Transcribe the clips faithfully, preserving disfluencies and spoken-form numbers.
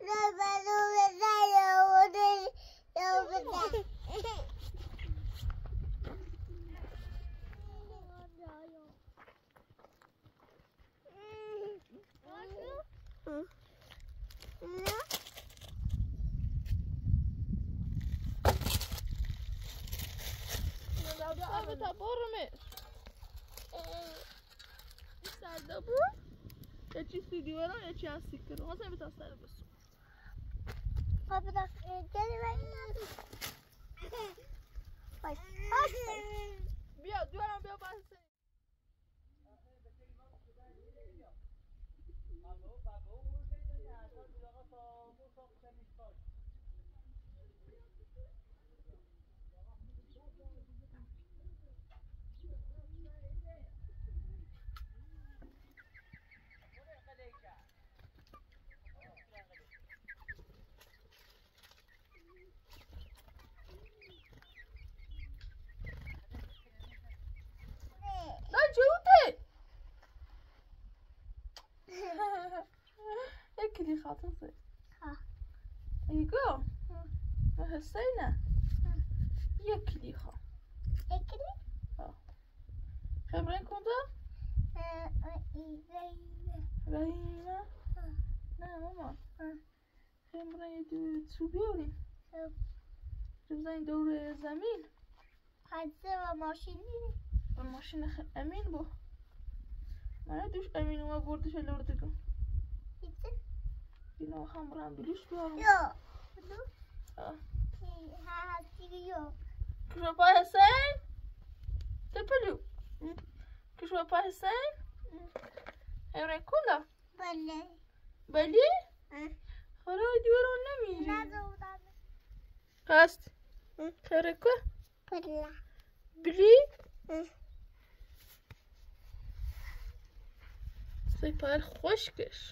تا برمش این سرده بود یه چی سی دیواران یه چی از سیکر رو حاضر بیتا سر بسو بابا دا گلی بگیم بیا دوارم بیا بحثه يكلي خاطفي ها ايقو ما هسينا يكلي خا اكلي اه خبرين كنت رهيمة لا ماما خبرين يدو تسوبيوري جبزين دور زمين حادثة ماشين الماشين خ... امين بو ما ندوش امين وما بردش اللوردقو بينا خمران بلوش بيارو يو اه ها هاتي يو كشوا با حسين تبلو كشوا با حسين هورين كولا بله بلي خلاص دورون نمي نازو قاست خيركو بله بلي سيبار خوشكش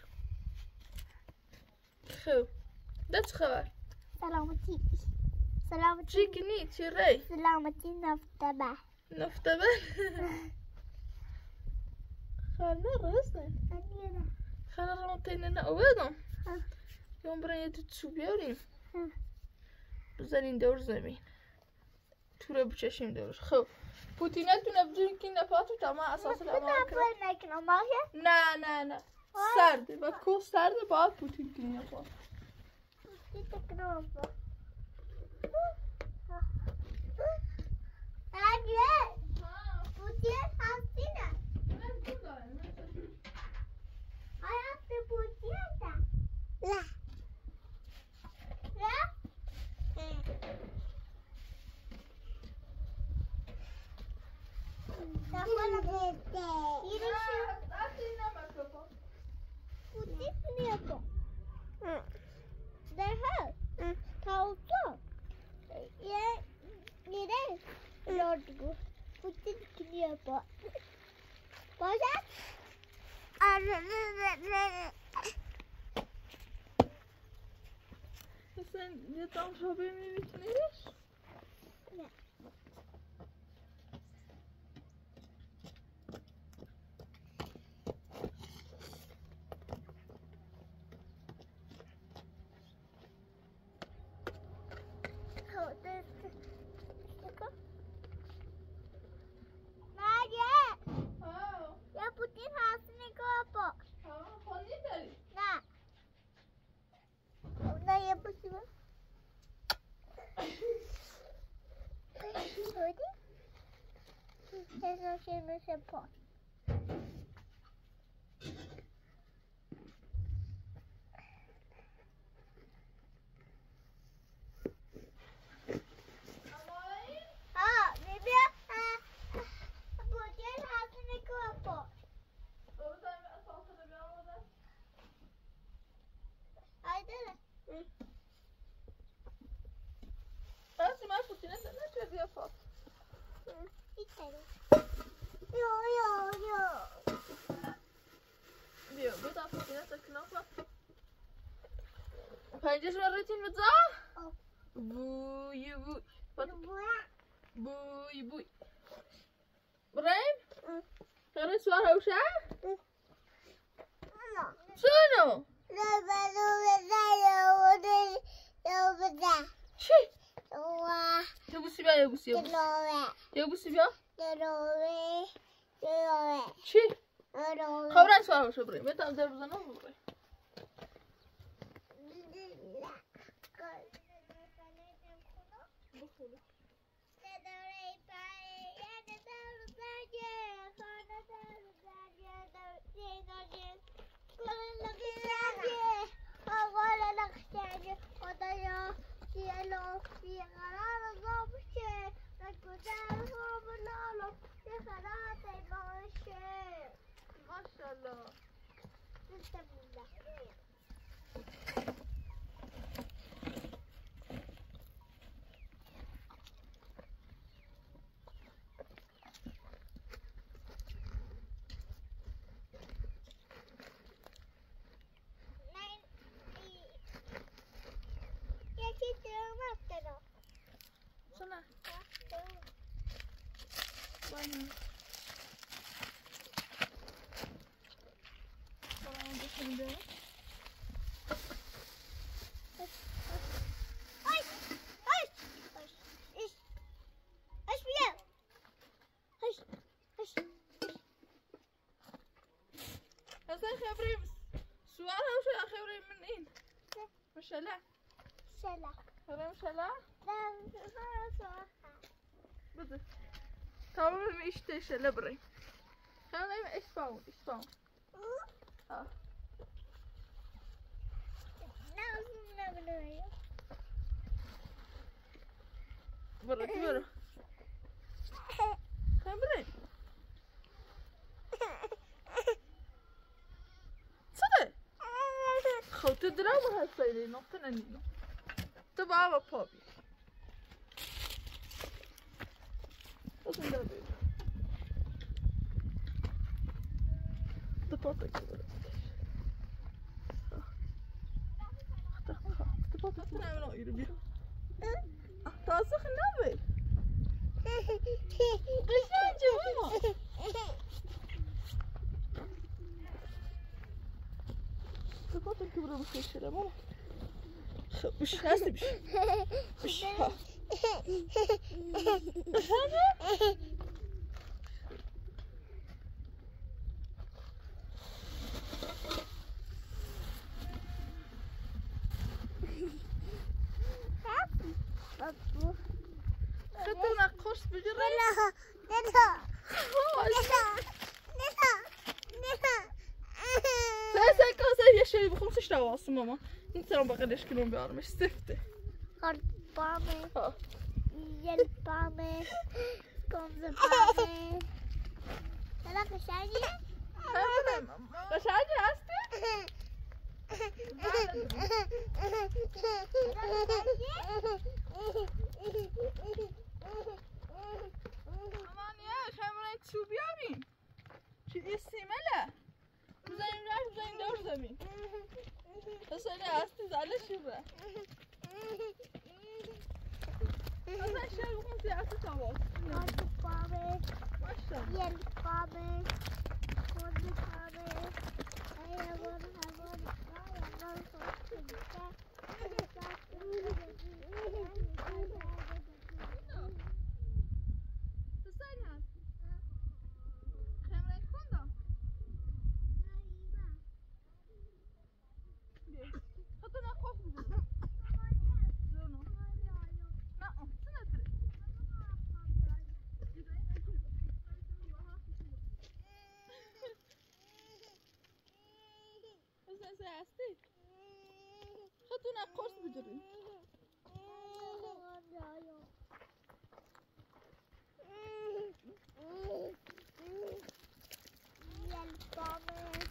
خو دات خبر سلامتي سلامتي چيكني چري سلامتي نفتبه نفتبه خالنا راسنا أنينا خالا رمتين لنا أوادم يوم برين تتسوبيارين بزنين دور زمين تورا بچشیم دورش خب پوتینتون بدون که نفاتو تمام اساس الامر نفر نکنم ماهی نه نه نه سرده و کو سرده باید پوتین کنی نفات تکنم نگه پوتین هستی نه hayatı putih da la la Kapalı bete. Yürüyüşü. Putih mi yapıyor? Hı. Derhal. Hı. Tavuklu. Ye. Nere? Lordgu. Putih mi yapıyor? Başak. Sen ne tam şöbeğimi bitmeyiz? Ne? Şimdi sepon. Ah, bebe. Bu gel hasını kopo. Haydi. Ben şimdi Putin'e de ne çözü yapalım? İçeri. Yo yo yo. Diyor, bu da Putin'e de knopla. Paylaşım öğretin mi za? Buy buy. Buy buy. Brahim? Kare suara usha? Sono. La la la la. بیا یه بوسی یه بوسی دلوه یه بوسی بیا دلوه دلوه چی؟ دلوه خبرن سوار باشه بریم یه تام در بزنم بریم ماشاءالله Sana. Bana. Bana da şimdi. Ay! Ay! Ay! Ay bir yer. Ay! Ay! Hasan خبري سؤال أو شيء خبري من إين؟ مشلا. Şela. خبري مشلا؟ Ben sana sor. بدي. tamam mı işte şöyle بري. خبري إيش باون إيش باون. آه. Ne olsun ne biliyorum. برا برا. خبري. صدق. خو تدروا هالسيدي نقطة نينو. تبع بابي. بس ندرب. تبعتك كده. تبعتك أنا من أقير بيها. تاسخ النبي. إيش أنت ماما؟ تبعتك كبر بخيش لا ماما. مش هاسي مش مش ها. هذا؟ خدنا قرص بجرة. Nela. Nela. Nela. Nela. Nela. سأسأل كاسة يا شيء بخمسة دواس ماما. انت ترى بقدرش كلهم بيعرمش سفته. Hjälpa mig. Ja. Hjälpa mig. Kom hjälpa mig. Eller försälja. مش عادي عستي؟ aman ya خمرين شو بيابين شو السملة زين راح زين دور زمين بس انا عستي على شبه انا شايف بكون في عستي صوت Hjälpa mig. ما شاء الله Hjälpa mig. Kom hjälpa mig. Jag går här går. Jag går så inte. تستنى خمرين كوندا حطنا خوف بجد زونو لا سنتري بس ساعستي حطنا قرص بجري Hjälpa mig.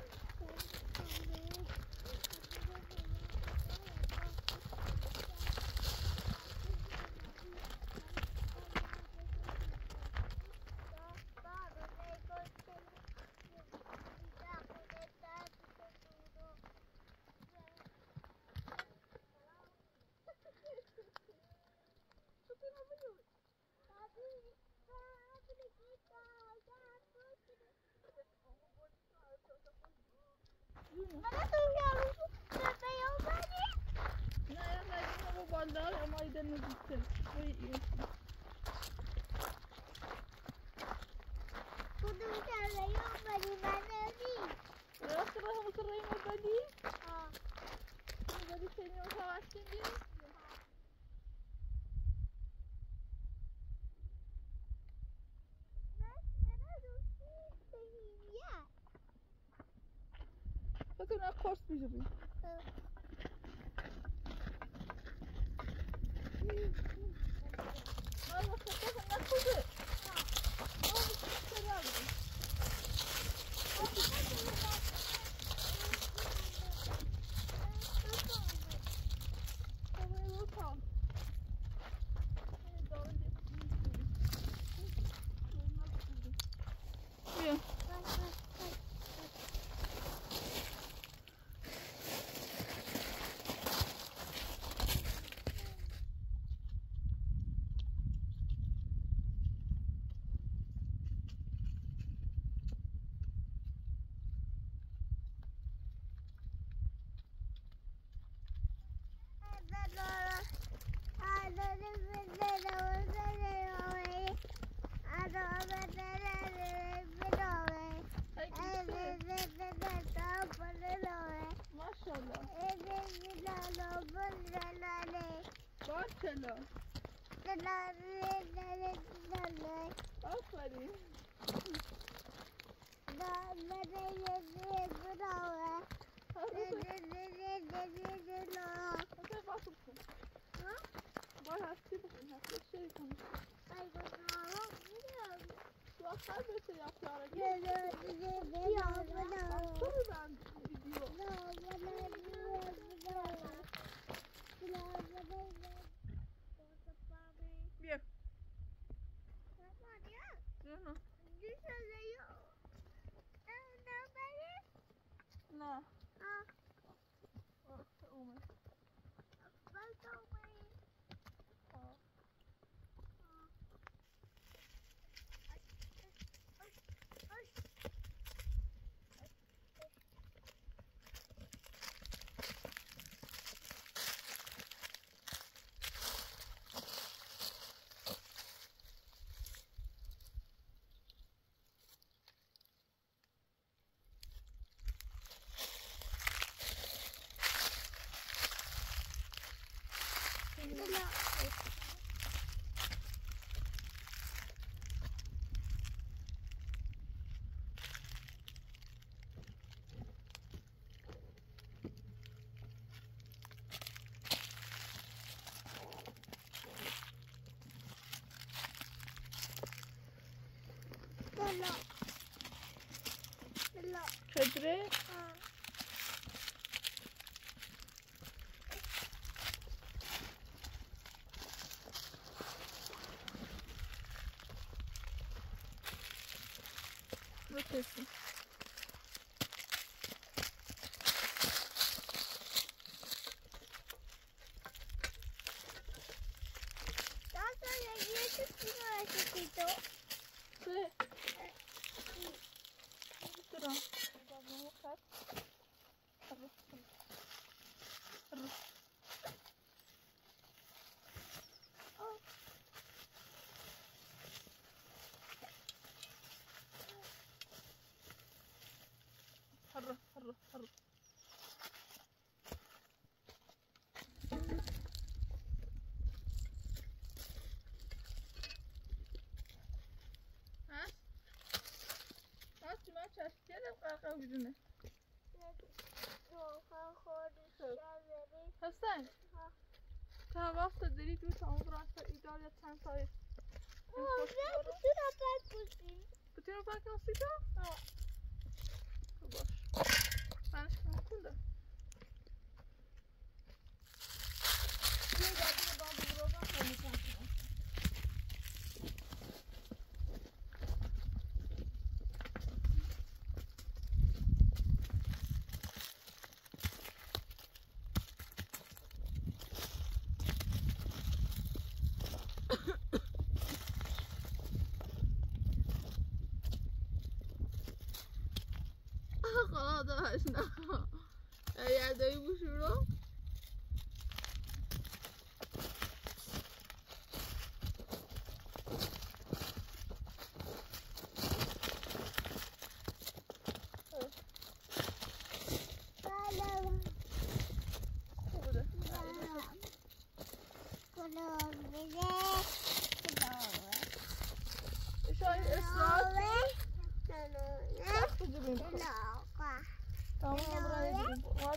Bana soruyorum. Bebe yolda ne? لا يلا يجينا بالدار ما يدنا جدا خورس بیجوری ما وقت خود نخوده ما وقت خرابی Barcelona. Aferin. Hadi basıpsın. Ha? Var hafif bakın. Hafif şey konuşsun. Ay bakalım. Şu an kaybetse yaptılar. Gel gel gel. Ya bana. Baksana ben video. Bien. Yo no. No. Ah. Oh, uma. Falta uma. Oh. لا لا Çadırı. اه Bakıyorsun. Tata, ya ese chico necesito. Sí. Dur. Vamos a Arroz. Arroz. Arroz, arroz, arroz. ها؟ هاتي ما تشاش كده بقى بدونه. حسن تا وقت داری دو تا اون برای تا ایدار یا چند تای آه نه بطور اپک بسیم بطور اپک نسی که؟ آه باش منش کنم کنده یه دادی بابا برو با خیلی کنم خلاص نه یادایی بشورو Tamam buraya gidelim.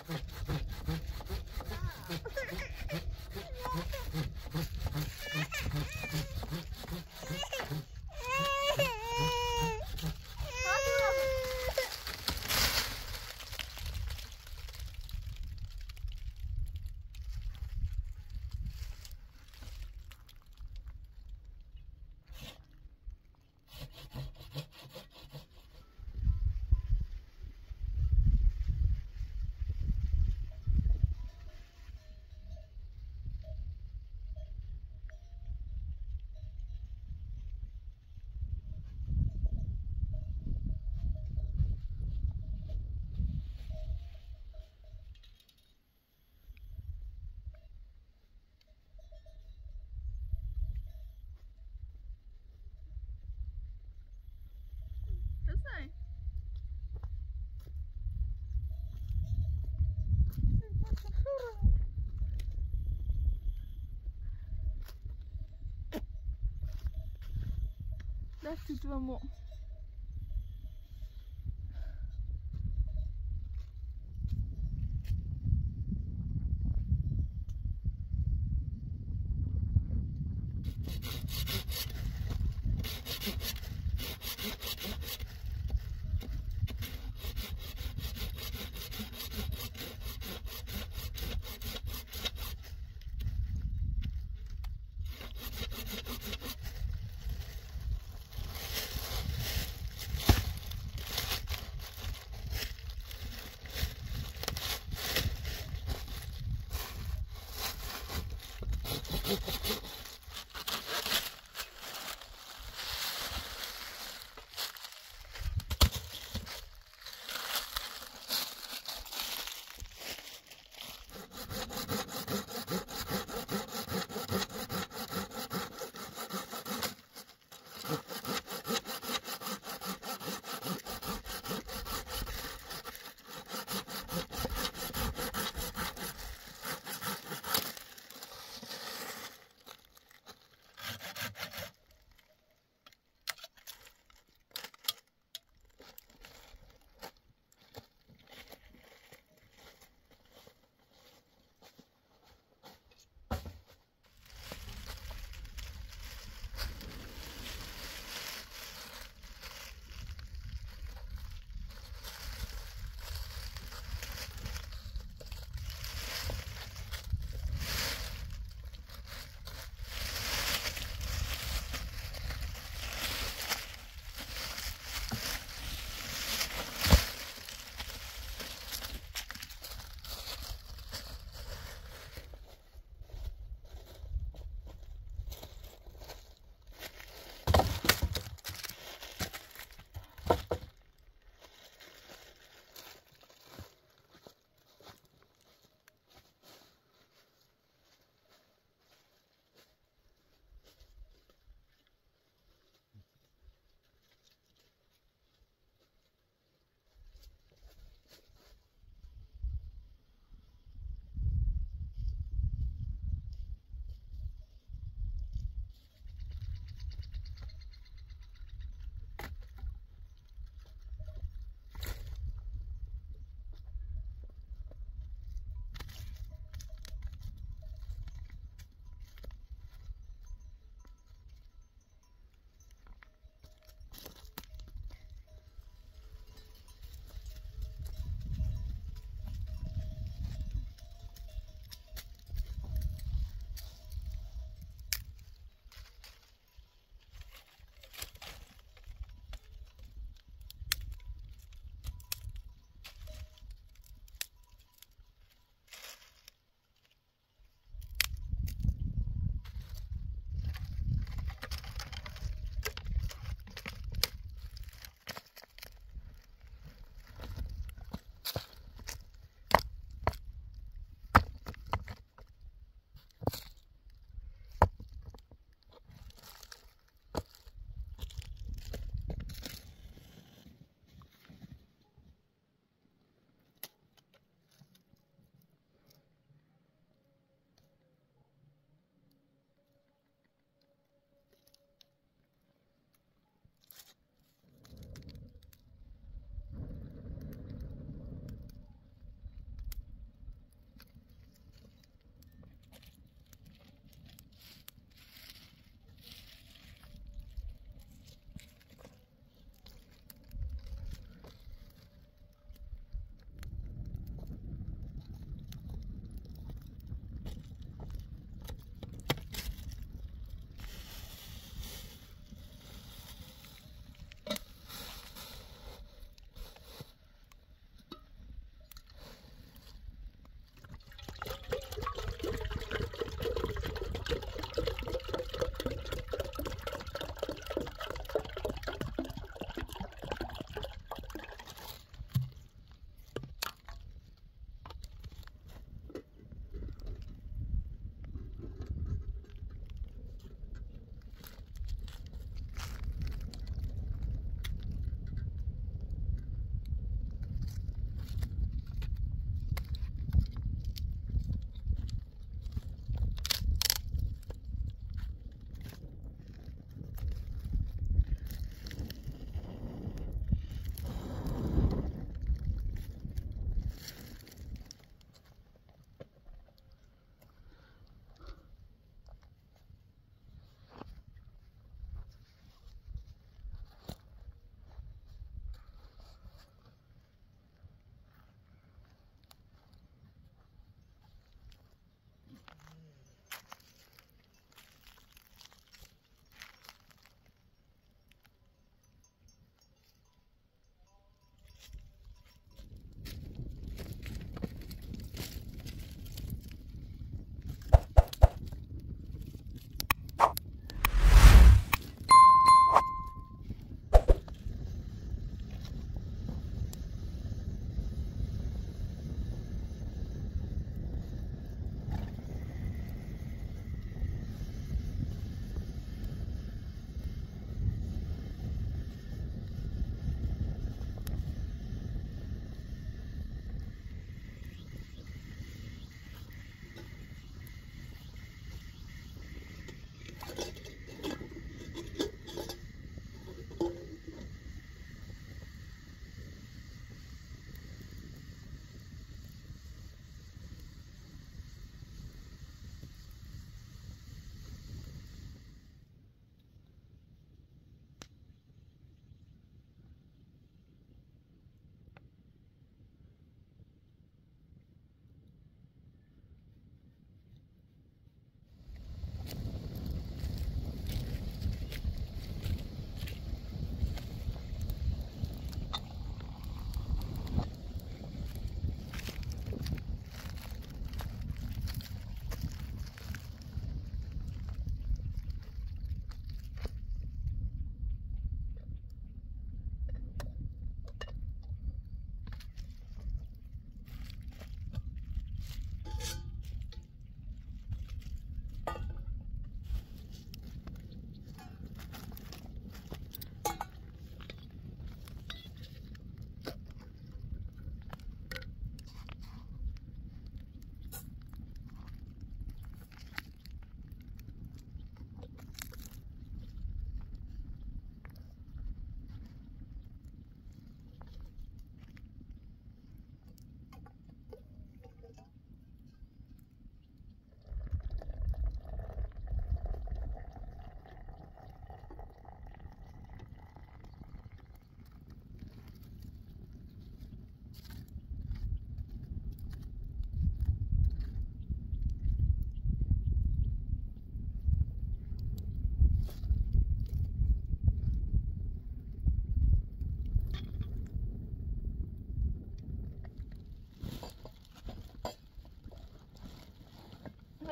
Daar zitten we mooi.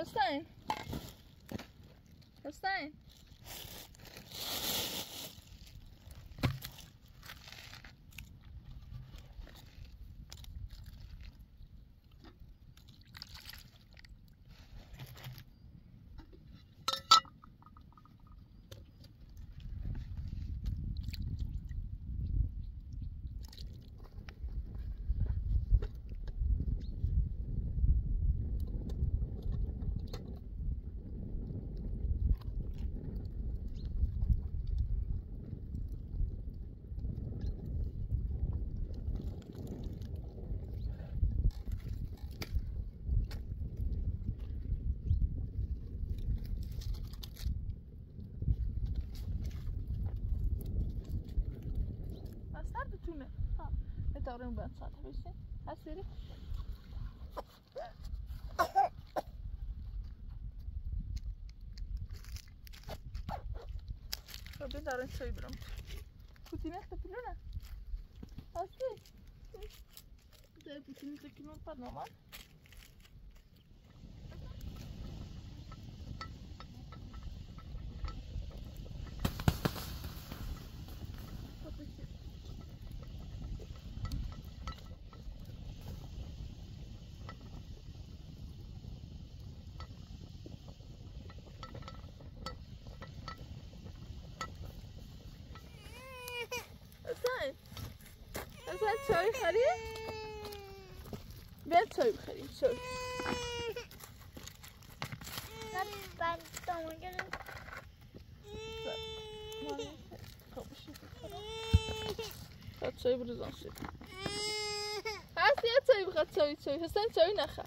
حسين حسين تونه ها نتورن بعد ساعة بيسي هسيري ربي دارن شوي برام بوتينه تبلونه هسي زي بوتينه تكلمون بعد نومان حسن چای خرید؟ بیاد چای بخریم چای من دامونجا خواهد چای بروزان شد هست یه چای بخواد چای چای حسن چای نخه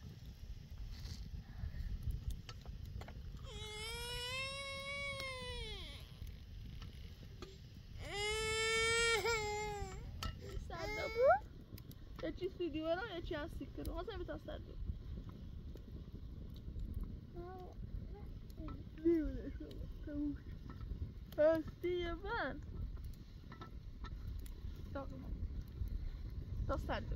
یه چی دیوارم یه چی هستی کرو حسن بیتا سر دو دیونه شما تموش هستی یه من تا سر دو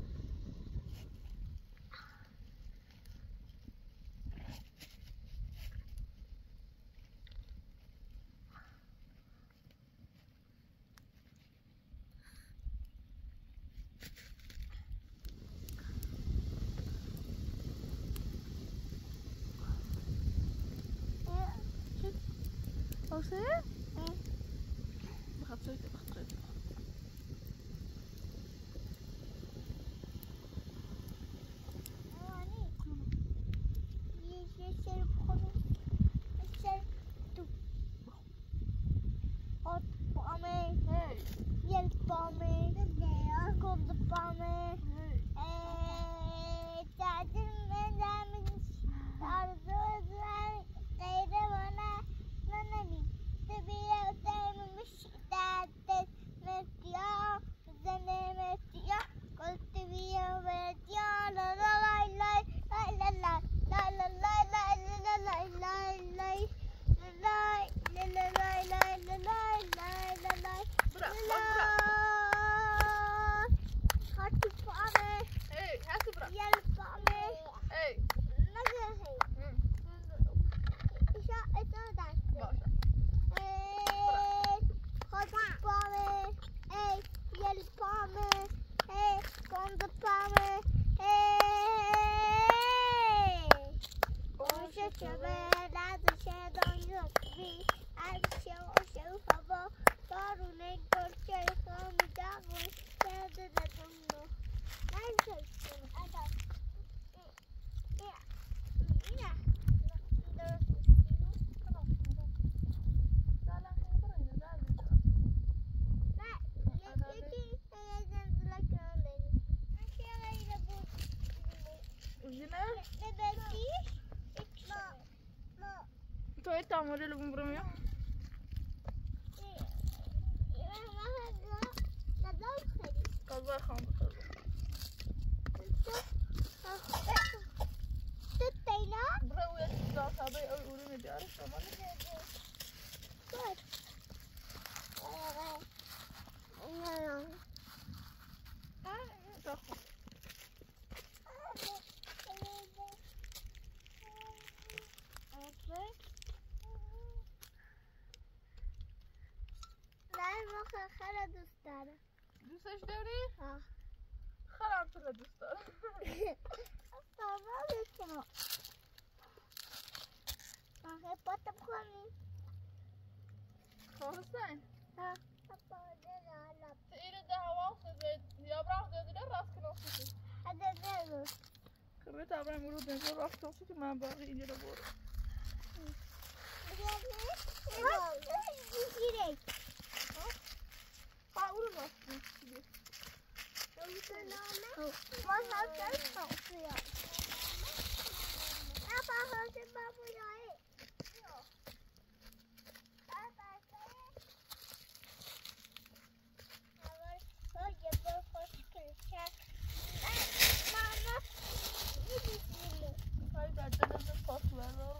Você? بخاطر بخاطر توی تاموری لبون برمیه قضا خام بخور برو یه چیزا ساده اوی اولو میداره شما دوست دارم. دوستش داری؟ ها. خرم تو رو دوست دارم. بابا بکنم. آخه پاتم کنی. خواستن؟ ها. پاپا دارم. اینو ده هوا خود یا برام دادی راست کنم سوتی. هذا زلو. که تا برام رو دادی راست کنم سوتی من باقی اینجا رو برو. گیره. ها اون راست کنم سوتی. ما هستیم خواهیم. نه باهاش بابویی. Hayır, ben de patlar var.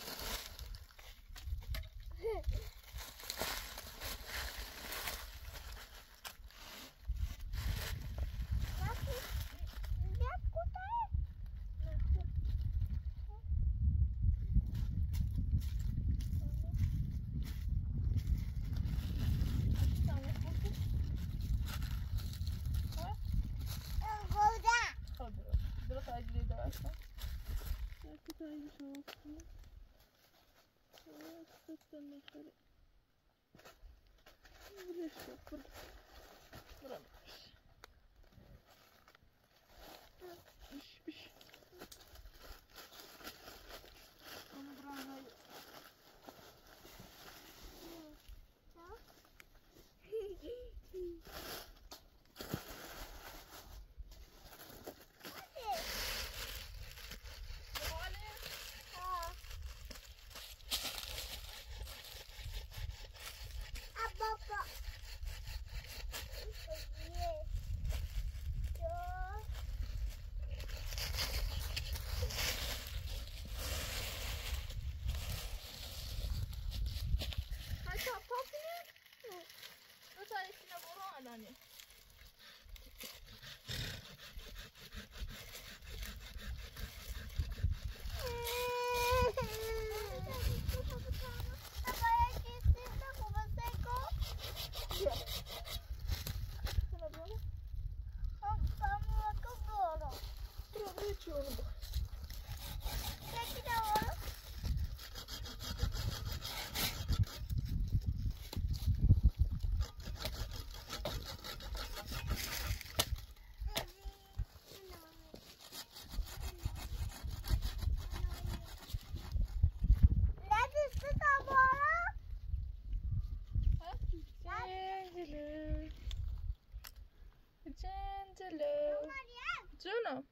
جونم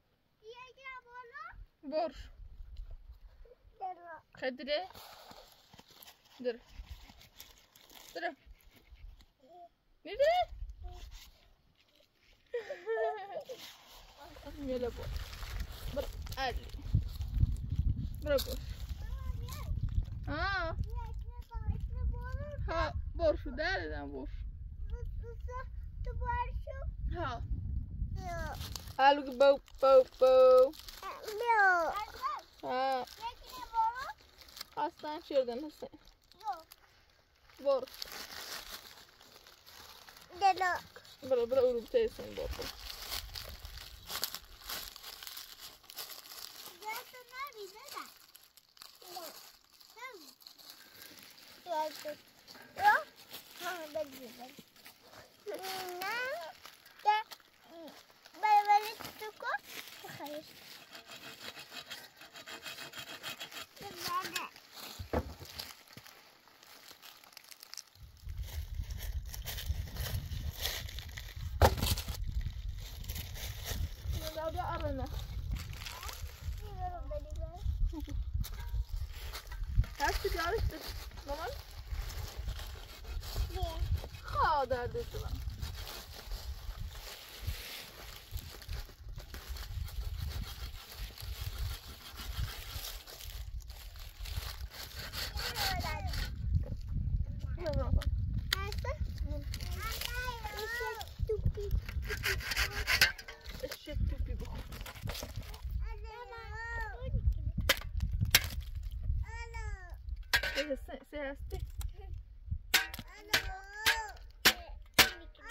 بر خدره در در میره میله بر بر علی بر بر ها ها بر شو دردم بر تو بار شو ها Hallo gebouw, bouw, bouw. No. Ha. Aslan şuradan nasıl? Bor. Delo. Bıra bıra urup teysen bor. Zaten nerede de? Zaten. Yok. Ha ben gidelim. Ne? De. Ben böyle tutup. Hayır. Nerede? Nerede arana? Bilmiyorum beni ben. Her şey yarıştı. Normal? Ne? Ha derdi sana. Se, se, se,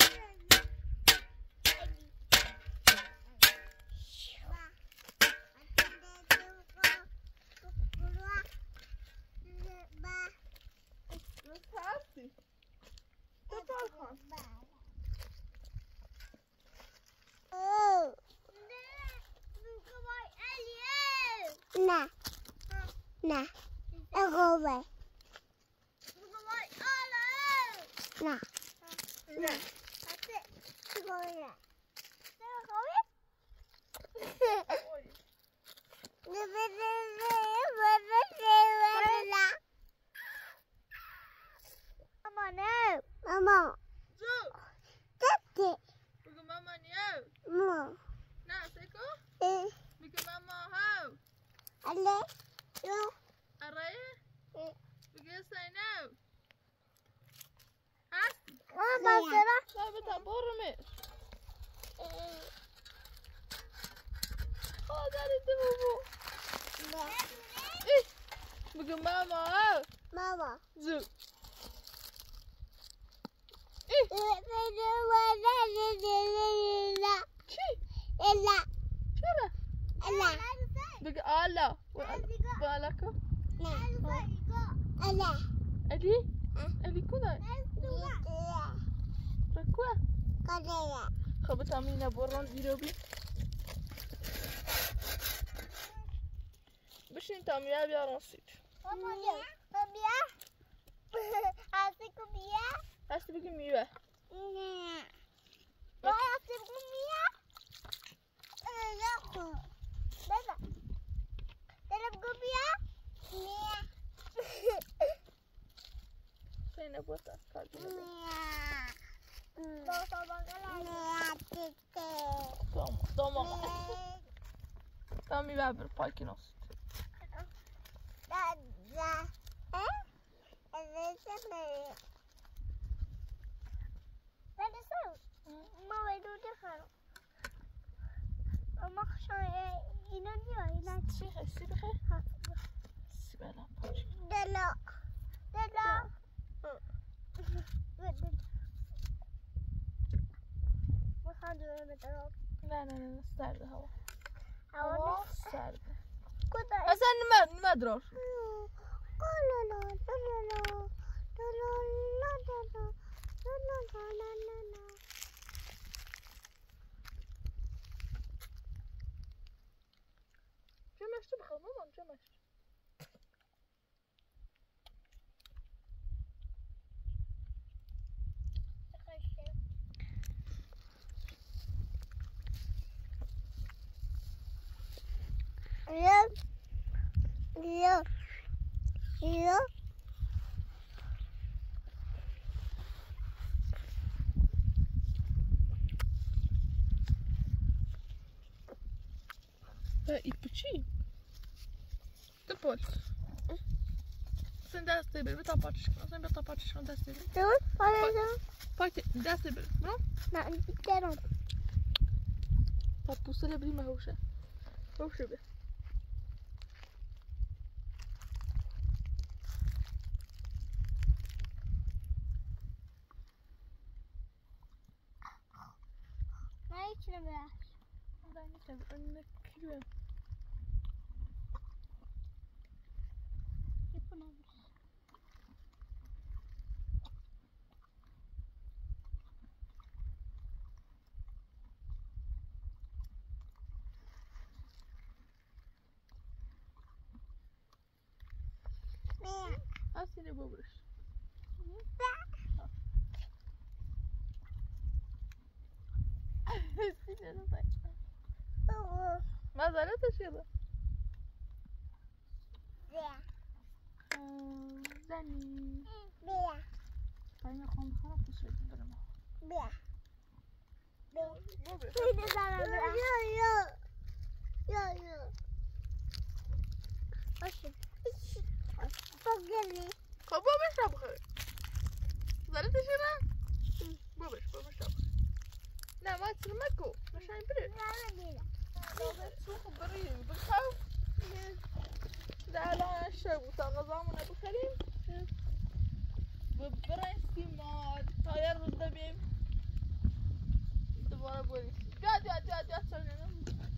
نه نه اقوی نه نه اقوی Mama no. Mama. Zo. Daddy. Bugün mama niye? Mama. Ne seko? Eh. Bugün mama how? Ale. Yo. Araya? Eh. Bugün say no. Ha? Mama sana. Sabe tá borme. Oh, dari tu bu. Eh. Bugün mama how? Mama. Zo. Ella. Şöyle. Ella. Bugün ala. Balaka. Ella. Ali? Ali كذا. ركوع. Kadaya. خبط عمينا بران ديروبي. باش انت عم يا بيا راسيت. Mama ya. Mama. Asik ya. هسه بقي ميوه. Iya. Wah, asik ya. Eh, aku. Baba. Dalam gubia. Iya. فين ابوك اكاد. Iya. Bawa sama kalian. Iya, tete. Tamam, tamam. Tamam يبقى بالبايكي نص. Dada. Eh? Ada siapa? Ada siapa? Mau itu dia kan? Mak saya ini dia ini. سيخة سيخة. سيبها بايكي. Dada. Dada. Makan dulu betul. لا لا لا استعد هوا. Awak هوا استعد. kuda. هسه ما ما ادري. La la la la la la la la la la la la la la. جمعت بخير ماما جمعت. Ya, ya, ya. I puci. Te poți. Sunt de asta bine, uita paci, sunt de asta paci, sunt de asta bine. Tu, pare să. Poate, de asta bine, nu? Na, te rog. Papusele prima haușa. Haușa bine. Mai cine vrea? Da, nici în criu. Ce punem? Asta e bubuș. Cine nu faci? ماذا لا تشيله؟ Bea. زني. Bea. فاين خون خلاص تشيل برما. Bea. Bea. bubuș. Uite sana bea. Yo yo. Yo yo. Așa. Pagani. خب bubuș la bخير. زالت تشيله؟ bubuș bubuș la bخير. لا ما تسمكوا مش هيبرد. لو بتسوق بريء بالخوف. لا لا الشيء وصار نظامنا بخريم. ببرين سكيمات هاي الرد بيم. دبارة بوليس. قاعد قاعد قاعد قاعد سوينا.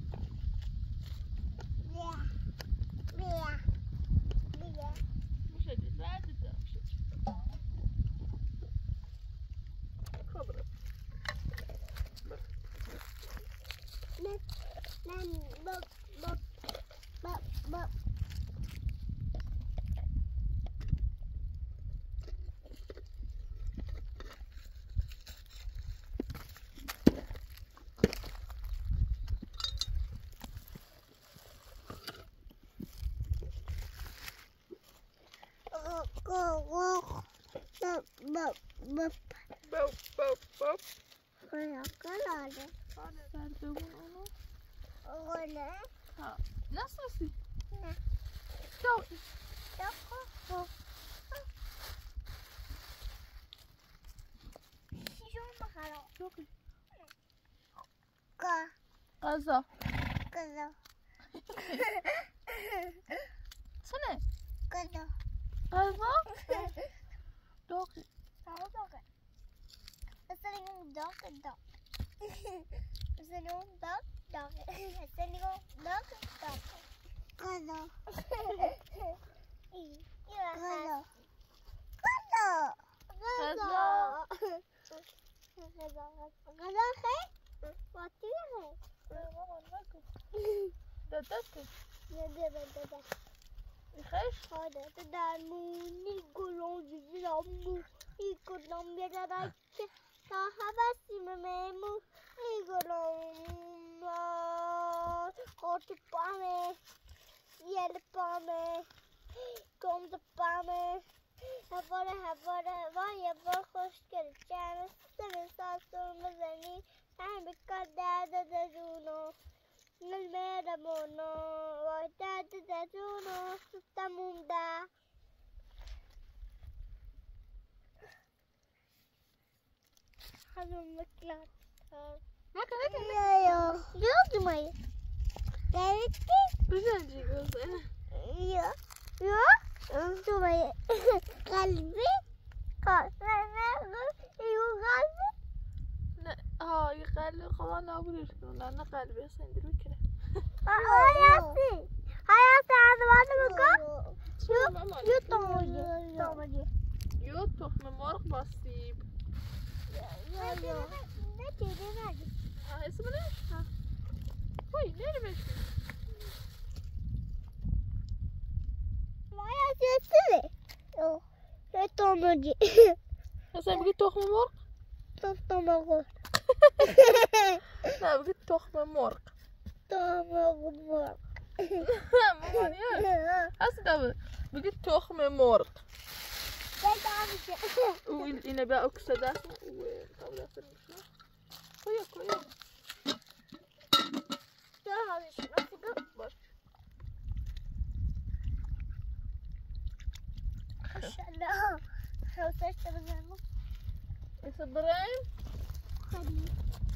Bea. Bea. Bea. مش هدي لا تدري مش هدي. خبرة. Nan nan bak bak bak bak باب باب باب باب باب باب خلا خلا سردمون اونو خلا ها نسوسی نه داغی داغ شیشون بخرا داغی کا غذا کلا سنه کلا غذا داغی Tahu tak? Asal ni dog dog. Asal ni dog dog. Asal ni dog dog. Kalau. Iya. Kalau. Kalau. Kalau. Kalau ke? Mati ke? دادتك Ya dia betul. يخيش هذا تدعموني كلهم يجرموا يكلهم يدرك صاحب سيممو يكلهم قطبامه يلبامه كمدبامه هفاره هفاره وای هفاره خوشگل جمع سر ساسون بزنی هم بکار درد دجونو نلمرمونو وای درد دجونو سستمون ده هزون مکلات هكا هكا یا یا یاد مای گرفتی بزن جيجوز یا یا تو مای قلبی قلبی یو قلبی لا ها يقلب خلاص نابريش لأن قلبي سندرو كده حياتي حياتي هذا وانا بقى شو ماما شو طومجي طومجي يو تخم مرغ بسيب يا يا نتي نتي ها اسمه ليش ها وي ليه ماشي ما يصير او شو طومجي هسه بقيت تخم مرغ طومجي لا بقيت تخم مرغ طومجي ماما يا هسه بقيت تخم مرغ وإنا بقى أكسدات وطاولات المشروع كويا كويا باش ما شاء الله حوسشت بزنو بس إبراهيم خلي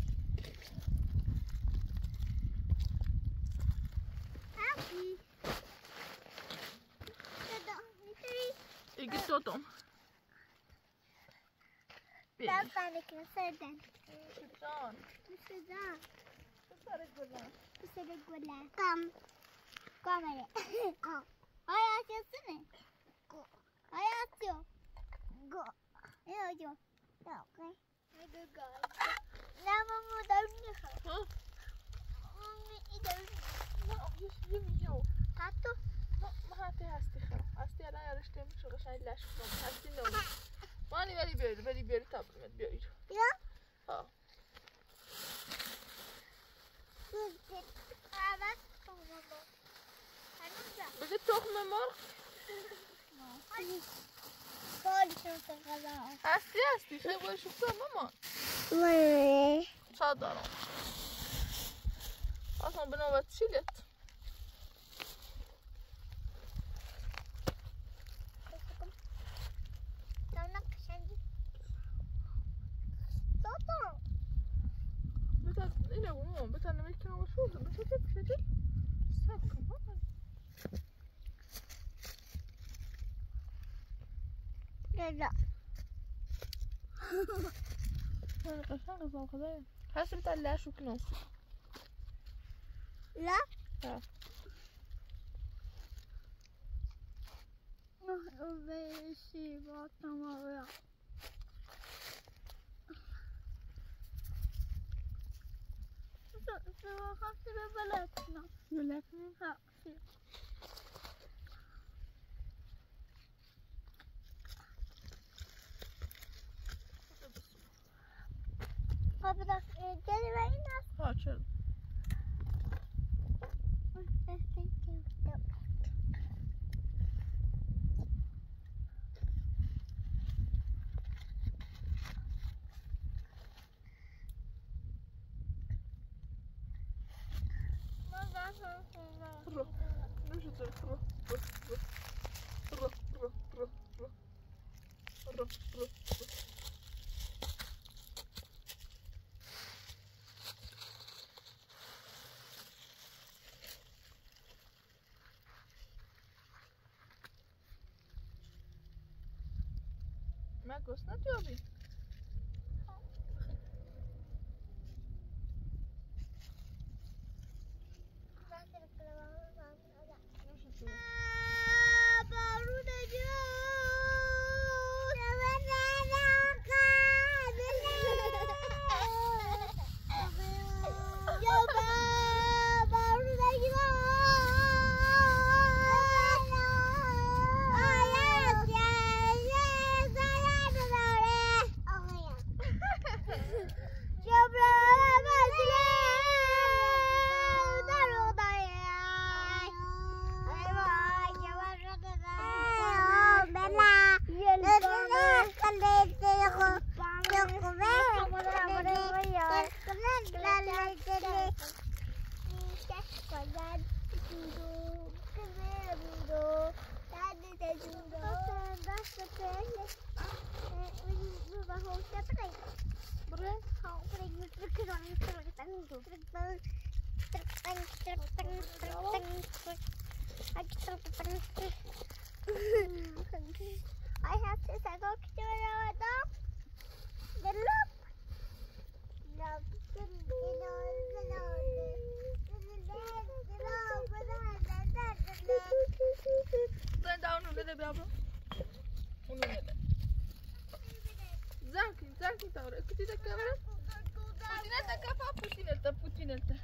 أبي كده نتري يجي توتم بابا لك نسدن شجان نسدن صار الجولان نسدن ولا كم كاميرا هيا شو سنة هيا شو جو هيا جو اوكي هيا جو لا ماما دارني خا ها مامي يدارني لا يش يميو هاتو ما ما هاتي هستي خا هستي أنا يا رشتي مش ولا شيء لا شو هستي نو ماني بالي بيري بالي بيري تاب من بيري يا ها بقيت تخم مرغ هستي هستي خير شوفها ماما صدروا اصلا بنوبة شلت بتاع إلى ومو بتاع نميكا وشو بتاع تبشجل ساكا ماما لا أنا قشان قصام خذايا حاسة بتاع لا شو كنوس لا ها بيشي بطمرة سوى خمسة ببلدنا ولكن ها بدك تجري بعينها ها شل رو نمیشه تو رو رو رو رو رو رو رو رو من گوشت نتیابی I have to cycle to the the loop. Then down a little bit. Zamknij, zamknij tą rękę. Ty taka Putinetta, kafa, putinetta, putinetta.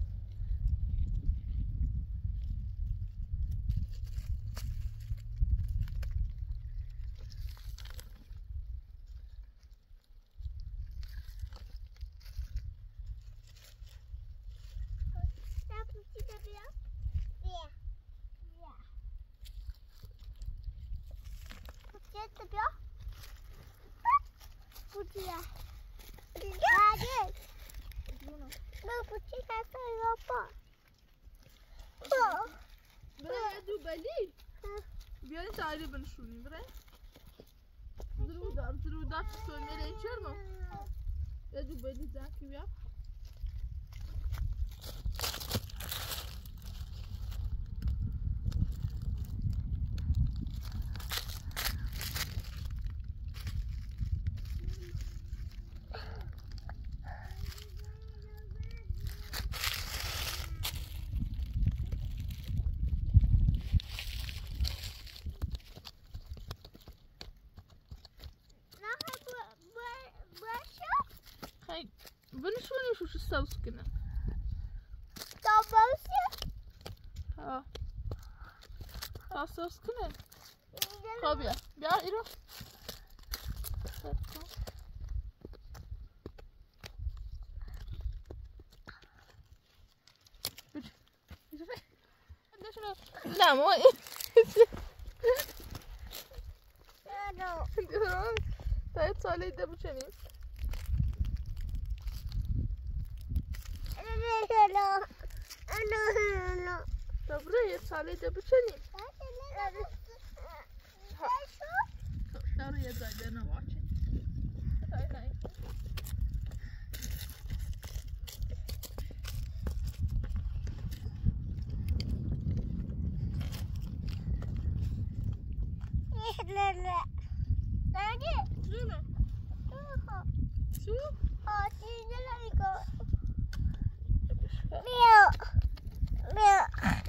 برای دو بلی بیاین تایری بنشونیم برای ضرور دار ضرور دار تو میره این چرمو یا دو بلی زاکی بیا بنشونی شو شو سوس کنه سوس ها ها سوس کنه خب بیا بیا ایرو نه ما تا یه ساله ایده بچنیم Добре, je sali da bečeni. Šaru je zajde na oči. Daj, daj. Dagi. Zuno. Su? Oh, sini lagi kok. Meow. Meow.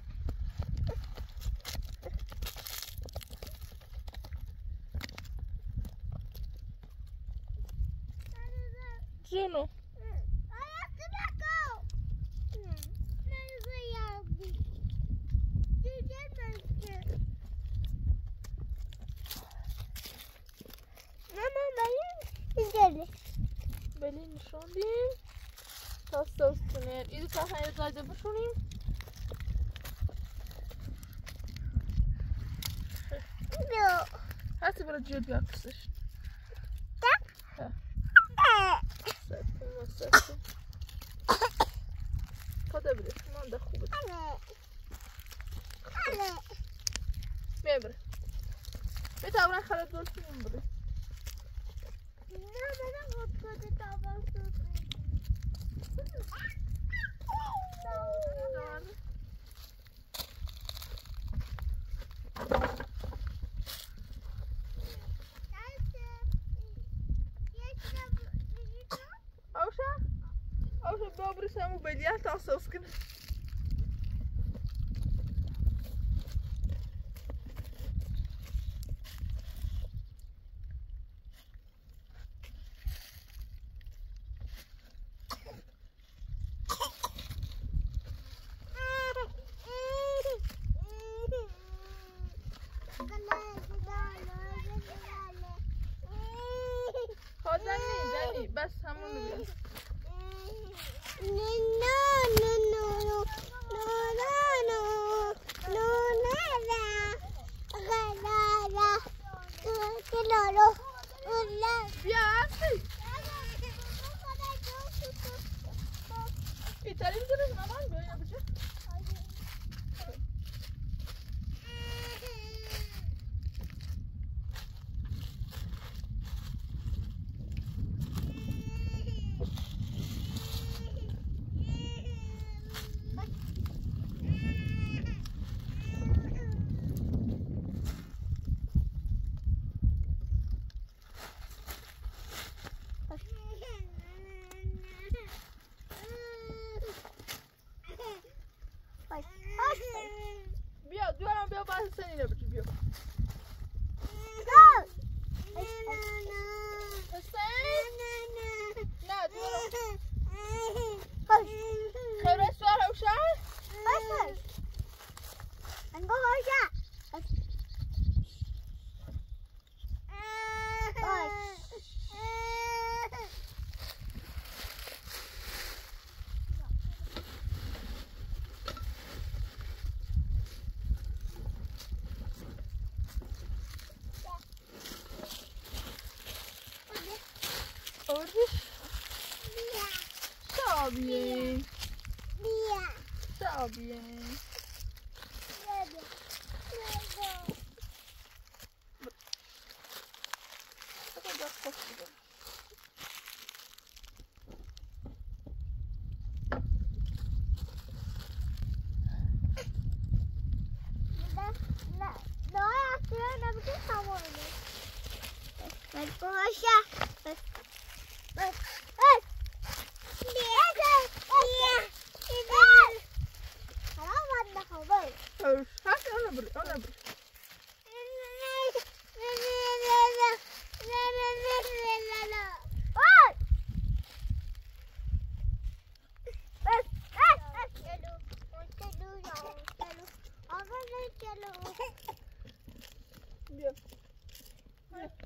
Zuno. بلی نشوندیم تا سوس کنیم ایدو تا های زایده بشونیم هستی برای جیل بیا کسش سرکن و سرکن پاده بده من ده خوبه بره بتاورن خراب دلفینم بره نه من خود خود تابان اوشا اوشا بابري سامو بليات عصوص كده بس همون بیا بیا هستی ایتالی میدونی مامان بیا اینا بچه بیا دوام بیا باز سنی رو بچه بیا حسین نه دوام خیره سوار اوشن انگاه هاشا Ordiş. Sabiye. Sabiye. Başa. Bak. Hadi ona bırak, ona bırak. Gel. Gel.